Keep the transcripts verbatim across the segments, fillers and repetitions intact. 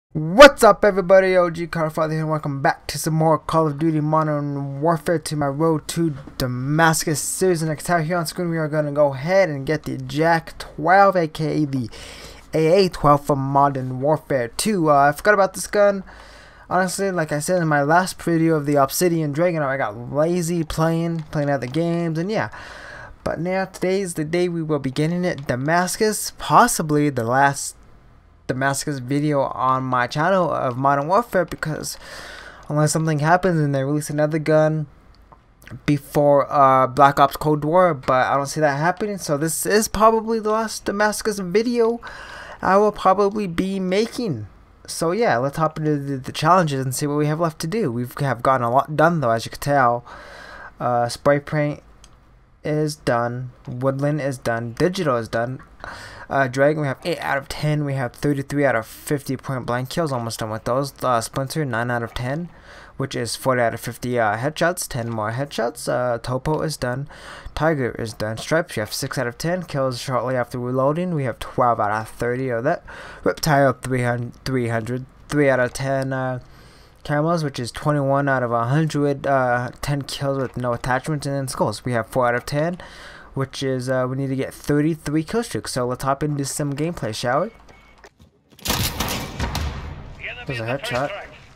What's up, everybody? O G Carfather here and welcome back to some more Call of Duty Modern Warfare to my Road to Damascus series. And next time here on screen we are going to go ahead and get the Jak twelve, aka the A A twelve from Modern Warfare two. Uh, I forgot about this gun. Honestly, like I said in my last video of the Obsidian Dragon, I got lazy playing, playing other games, and yeah. But now today is the day we will be getting it. Damascus, possibly the last Damascus video on my channel of Modern Warfare, because unless something happens and they release another gun before uh, Black Ops Cold War, but I don't see that happening, so this is probably the last Damascus video I will probably be making. So yeah, let's hop into the, the challenges and see what we have left to do. We have gotten a lot done though, as you can tell. Uh, spray paint is done, woodland is done, digital is done. Uh, Dragon, we have eight out of ten. We have thirty-three out of fifty point blank kills. Almost done with those. Uh, Splinter, nine out of ten, which is forty out of fifty uh, headshots. ten more headshots. Uh, Topo is done. Tiger is done. Stripes, we have six out of ten kills shortly after reloading. We have twelve out of thirty of that. Reptile, three hundred. three out of ten uh, camos, which is twenty-one out of one hundred. Uh, ten kills with no attachments. And then Skulls, we have four out of ten. Which is, uh, we need to get thirty-three kill streaks. So let's hop into some gameplay, shall we? There's a headshot.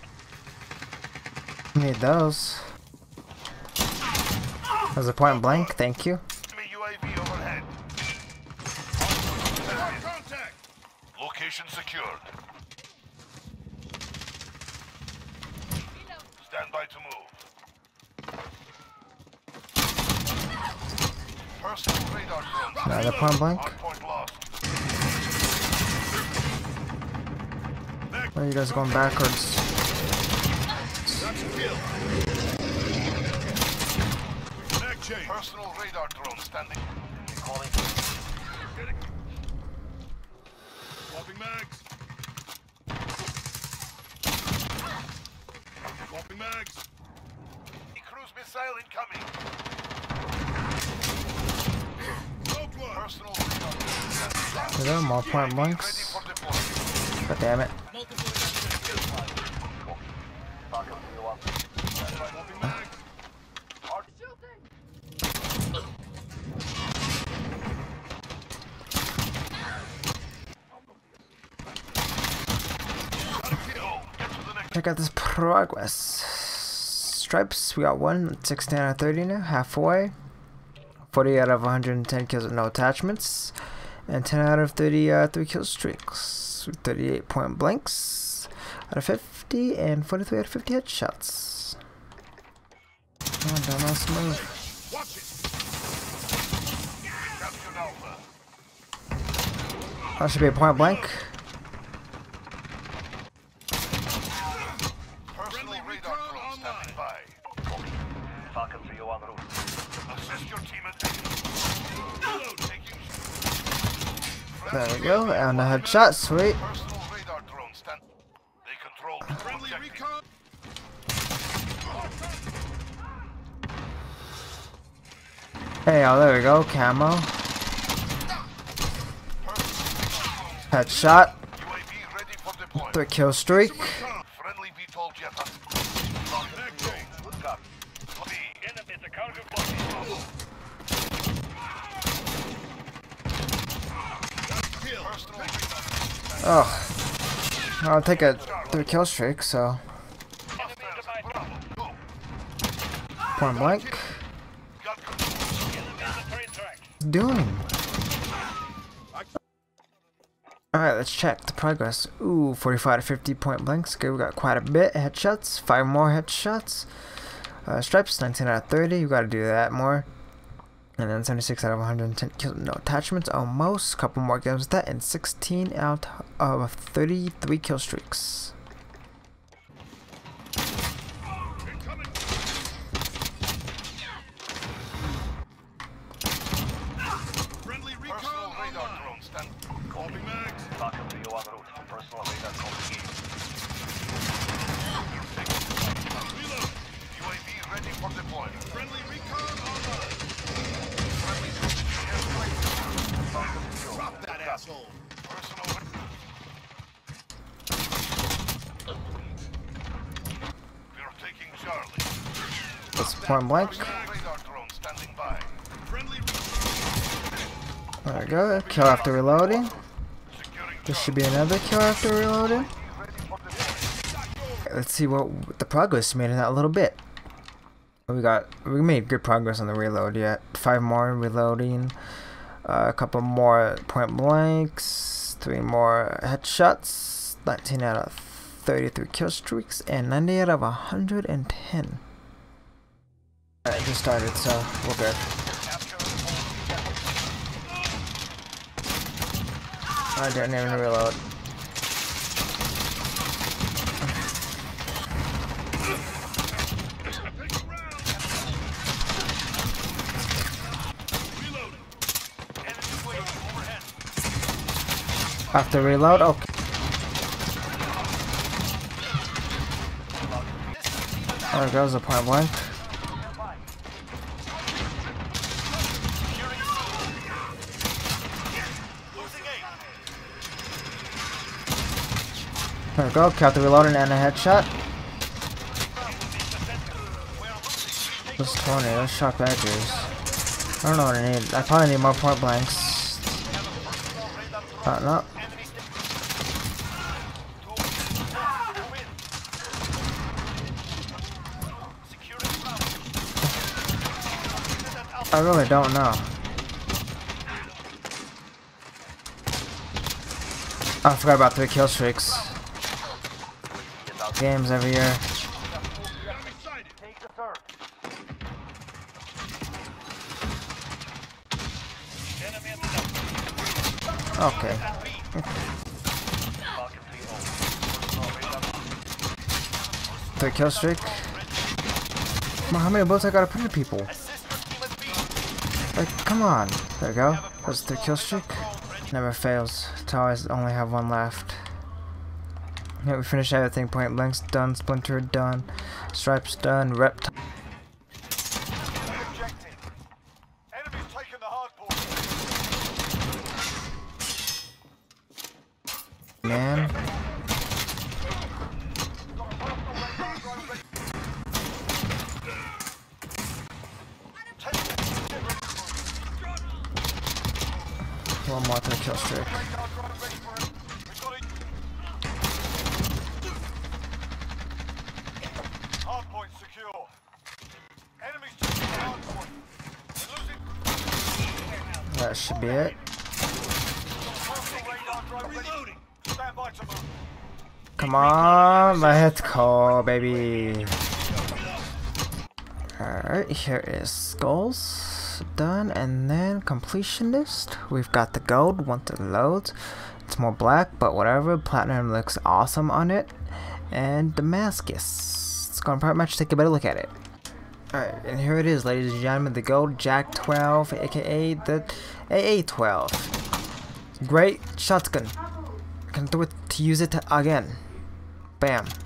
Need those. There's a point blank, thank you. Location secured. Stand by to move. Another point blank. Where are you guys going backwards? Personal radar drone standing. Calling. Swapping mags. Swapping mags. Cruise missile incoming. Are there more point blanks? God damn it. Check out this progress. Stripes, we got one, sixteen out of thirty now, halfway. forty out of one hundred ten kills with no attachments. And ten out of thirty, uh, three kill streaks. thirty-eight point blanks out of fifty, and forty-three out of fifty headshots. Come on, dumbass, move. That should be a point blank. Personal radar drone standing by. Falcon three oh en route. Assist your team at There we go, and a headshot, sweet. personal radar drone stand. They control friendly recon. Hey, oh, there we go, camo. Headshot. U A V ready for deployment. Three kill streak. Friendly V TOL jet. Oh, I'll take a three kill streak, so. Point blank. Doing. Alright, let's check the progress. Ooh, forty-five to fifty point blanks. Good, we got quite a bit. Headshots, five more headshots. Uh, stripes, nineteen out of thirty. You gotta do that more. And then seventy-six out of one hundred ten kills, no attachments, almost. Couple more games with that, and sixteen out of thirty-three kill streaks. Friendly recon radar drone stand. Copy mags. Falcon three oh en route. Personal radar drone. Reload. U A V ready for deployment. Friendly recon online. Drop that asshole. Personal Let's point blank. Radar drone standing by. Friendly There we go. Kill after reloading. securing This should be another kill after reloading. Let's see what the progress we made in that little bit. We got we made good progress on the reload yet. Five more reloading, uh, a couple more point blanks, three more headshots, nineteen out of thirty-three kill streaks, and ninety out of one hundred ten. Alright, just started, so we're good. I didn't even reload. After reload, okay. There goes the point blank. There we go, count the reloading and a headshot. Those tornadoes, shock badgers. I don't know what I need. I probably need more point blanks. Uh, no. I really don't know. Oh, I forgot about three kill streaks. Games every year. Okay. Three kill streak. Come on, how many bullets I gotta put in people? Like, come on. There we go. That's the kill streak. Never fails. To always only have one left. Yeah, we finished everything. Point blanks done. Splinter done. Stripes done. Rep. Enemies taking the hard point. Man. One more three kill streak. Hard point secure. Enemies taking the hard point. Losing. That should be it. Reloading. Stand by to move. Come on, let's go, baby. Alright, here is skulls. Done, and then completion list. We've got the gold once it loads. It's more black, but whatever. Platinum looks awesome on it. And Damascus. It's gonna pretty much take a better look at it. Alright, and here it is, ladies and gentlemen. The gold Jack twelve, aka the A A twelve. Great shotgun. I can do it to use it again. Bam.